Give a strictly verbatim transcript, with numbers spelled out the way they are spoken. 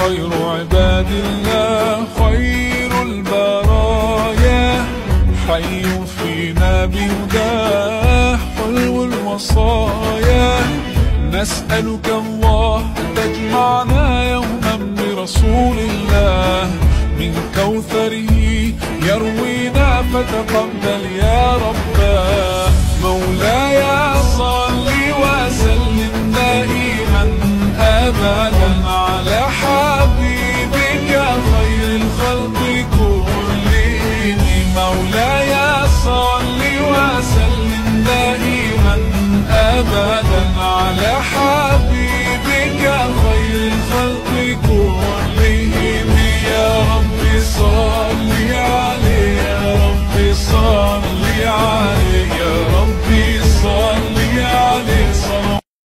خير عباد الله خير البرايا، حي فينا بهداه حلو الوصايا. نسألك الله تجمعنا يوما برسول الله، من كوثره يروينا فتقبل يا رباه. مولاي صل وسلم دائما أبدا على حبيبك خير الخلق كلهم. مولاي صل وسلم دائما أبدا